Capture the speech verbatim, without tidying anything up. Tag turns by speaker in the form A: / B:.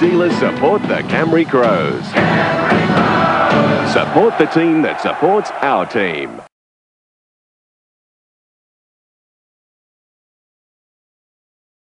A: dealers support the Camry Crows. Support the team that supports our team.